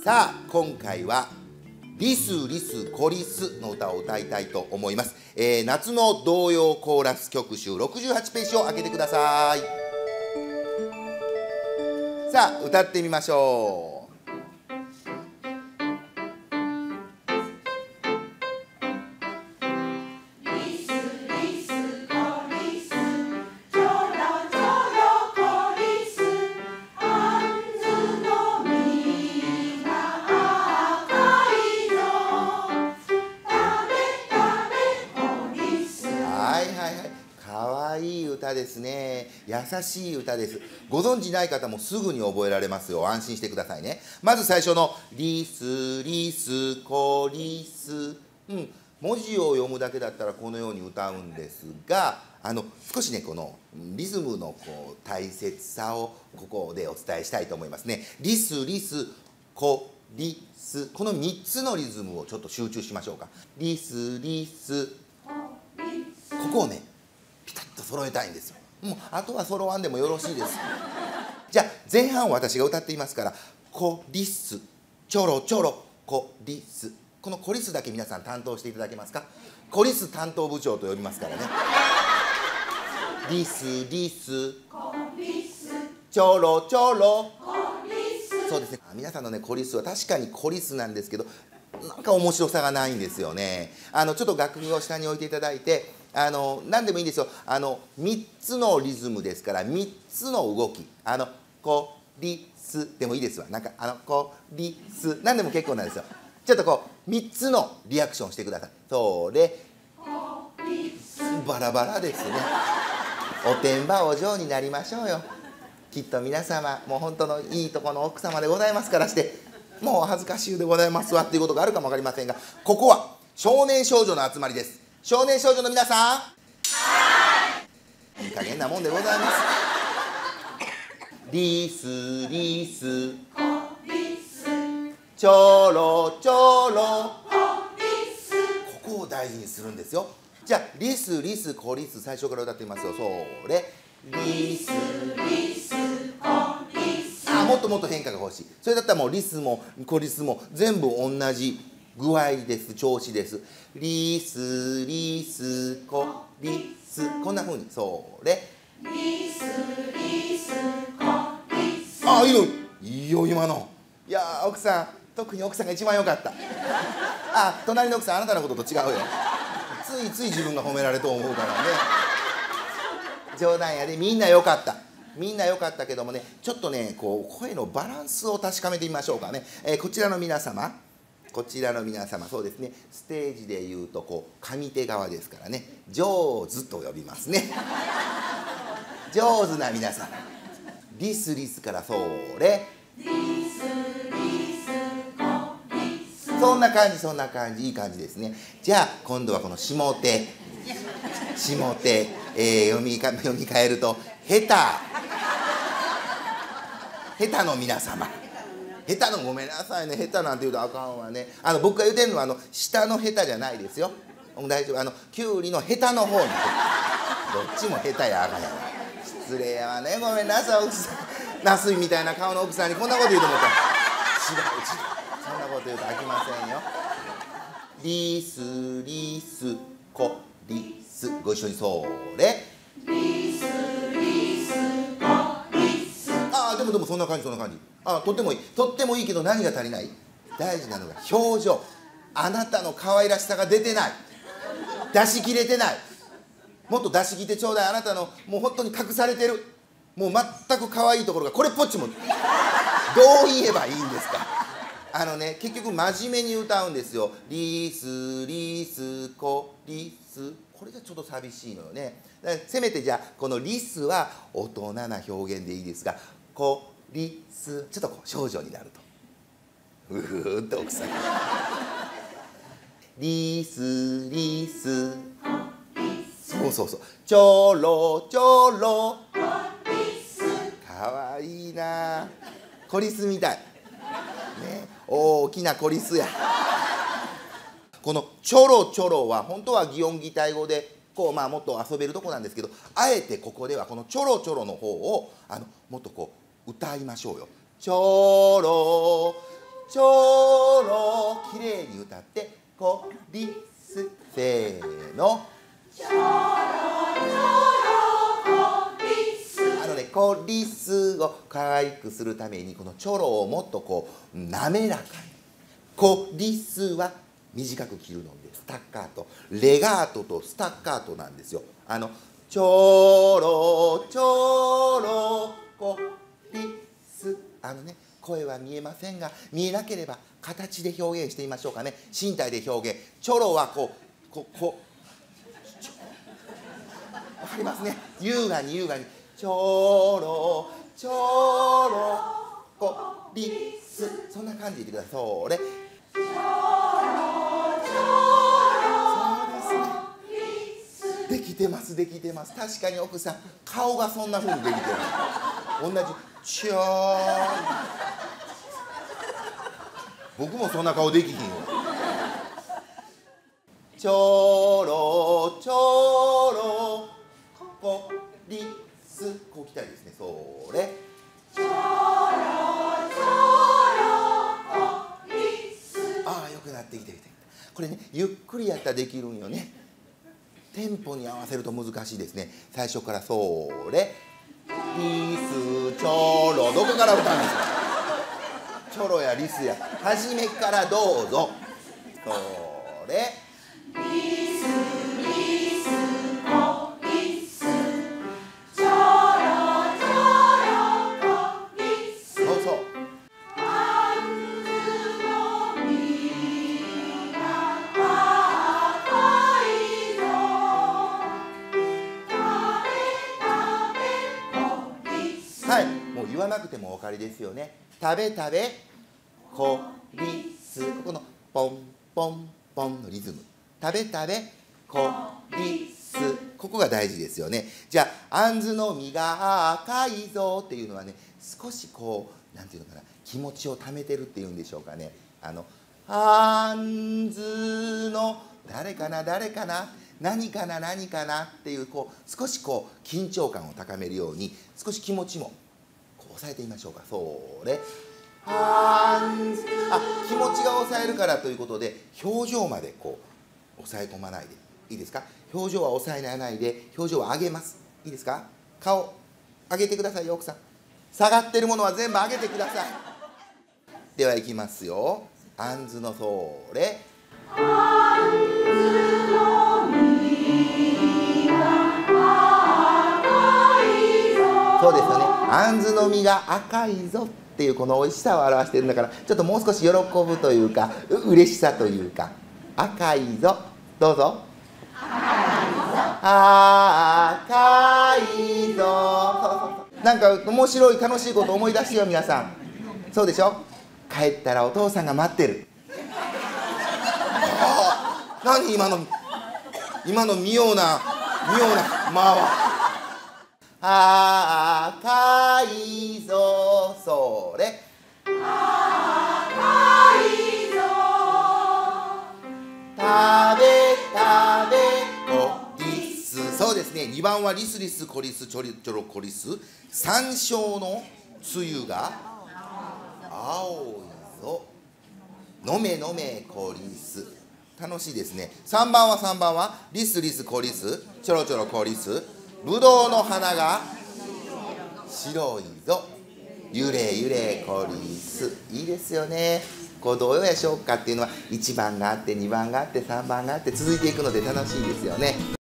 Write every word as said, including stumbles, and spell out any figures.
さあ今回はリスリスコリスの歌を歌いたいと思います、えー、夏の童謡コーラス曲集ろくじゅうはちページを開けてください。さあ歌ってみましょう。かわいい歌ですね。優しい歌です。ご存知ない方もすぐに覚えられますよ。安心してくださいね。まず最初のリスリスコリス、うん、文字を読むだけだったらこのように歌うんですが、あの少しねこのリズムのこう大切さをここでお伝えしたいと思いますね。リスリスコリス、このみっつのリズムをちょっと集中しましょうか。リスリス、ここをねピタッと揃えたいんですよ。もうあとは揃わんでもよろしいです。じゃあ前半私が歌っていますから「コリスちょろちょろコリス」、このコリスだけ皆さん担当していただけますか。コリス担当部長と呼びますからね。リスリスコリスちょろちょろコリス、そうですね。皆さんのねコリスは確かにコリスなんですけど、なんか面白さがないんですよね。あのちょっと楽譜を下に置いていただいて、あの何でもいいんですよ。あのみっつのリズムですからみっつの動き、あのコリスでもいいですわ。なんかあのコリス何でも結構なんですよ。ちょっとこうみっつのリアクションしてください。それバラバラですね。おてんばお嬢になりましょうよ。きっと皆様もう本当のいいとこの奥様でございますからして、もうお恥ずかしゅうでございますわっていうことがあるかも分かりませんが、ここは少年少女の集まりです。少年少女の皆さん、はい、いい加減なもんでございます。リスリスコリスちょろちょろコリス、ここを大事にするんですよ。じゃあリスリスコリス最初から歌ってみますよ。それリスリスコリス、あ、もっともっと変化が欲しい。それだったらもうリスもコリスも全部同じ具合です。調子です。リスリスコリス、こんな風に。それリスリスコリス、あ、いいの、いいよ今の。いやー奥さん、特に奥さんが一番良かった。あ、隣の奥さんあなたのことと違うよ。ついつい自分が褒められと思うからね。冗談やで、みんな良かった。みんな良かったけどもね、ちょっとねこう声のバランスを確かめてみましょうかね。えー、こちらの皆様、こちらの皆様、そうですね、ステージでいうとこう上手側ですからね、上手と呼びますね。上手な皆様、リスリスからそれリスリスコリス、そんな感じ、そんな感じ、いい感じですね。じゃあ今度はこの下手下手、えー、読みか読み替えると下手下手の皆様、下手のごめんなさいね、下手なんて言うとあかんわね。あの僕が言うてるのはあの下の下手じゃないですよ。大丈夫、あのきゅうりの下手の方に、どっちも下手やあかんやわ。失礼やわね、ごめんなさい奥さん。ナスイみたいな顔の奥さんにこんなこと言うと思ったら、違う違う、そんなこと言うと飽きませんよ。リスリスコリス、ご一緒に。それリスリスコリス、ああでもでもそんな感じ、そんな感じ。あ、とってもいい、とってもいいけど何が足りない？大事なのが表情。あなたの可愛らしさが出てない、出し切れてない。もっと出し切ってちょうだい。あなたのもう本当に隠されてる、もう全く可愛いところがこれっぽっちも。どう言えばいいんですか。あのね、結局真面目に歌うんですよ。リスリスコリス、これじゃちょっと寂しいのよね。だからせめてじゃあこのリスは大人な表現でいいですが、コリスちょっとこう少女になると、うふーって奥さん。リスリス、そうそうそう、ちょろちょろコリス、かわいいな、コリスみたいね、大きなコリスや。このちょろちょろは本当は擬音擬態語でこう、まあ、もっと遊べるとこなんですけど、あえてここではこのちょろちょろの方をあのもっとこう歌いましょうよ。ちょろちょろきれいに歌ってコリスせーのあのねコリスを可愛くするためにこのチョロをもっとこう滑らかにコリスは短く切るのでスタッカートレガートとスタッカートなんですよ。あのちょろちょろコリスあのね声は見えませんが見えなければ形で表現してみましょうかね。身体で表現チョロはこうここわかりますね。優雅に優雅にちょろちょろコリスそんな感じで言ってください。それできてますできてます。確かに奥さん顔がそんな風にできてる同じちょー僕もそんな顔できひんよ。ちょろちょろコリスこうきたいですね。それちょろちょろコリスああよくなってきてきてこれねゆっくりやったらできるんよね。テンポに合わせると難しいですね。最初からそれリスチョロどこから歌うんですか。チョロやリスや初めからどうぞ。それリスリスコリスチョロチョロコリスそうそうはい、もう言わなくてもお分かりですよね。食べ食べコリスここのポンポンポンのリズム食べ食べコリスここが大事ですよね。じゃああんずの実が赤いぞっていうのはね少しこうなんていうのかな気持ちをためてるっていうんでしょうかね。あのあんずの誰かな誰かな何かな何かなっていうこう少しこう緊張感を高めるように少し気持ちもこう抑えてみましょうか。それあんあ気持ちが抑えるからということで表情までこう抑え込まないでいいですか。表情は抑えないで表情は上げます。いいですか。顔上げてくださいよ奥さん。下がってるものは全部上げてください。ではいきますよ。あんずのそれあんずの実が赤いぞそうですよね。あんずの実が赤いぞっていうこの美味しさを表しているんだからちょっともう少し喜ぶというかう嬉しさというか赤いぞどうぞ赤いぞなんか面白い楽しいこと思い出してよ皆さん。そうでしょ。帰ったらお父さんが待ってる。ああ何今の今の妙な妙な間は赤いぞそれ赤いぞ食べ食べコリスそうですね。にばんはリスリスコリスチョリチョロコリス山椒のつゆが青いぞ飲め飲めコリス楽しいですね。さんばんはさんばんはリスリスコリスチョロチョロコリスぶどうの花が白いぞゆれゆれコリスいいですよね。こうどうでしょうかっていうのはいちばんがあってにばんがあってさんばんがあって続いていくので楽しいですよね。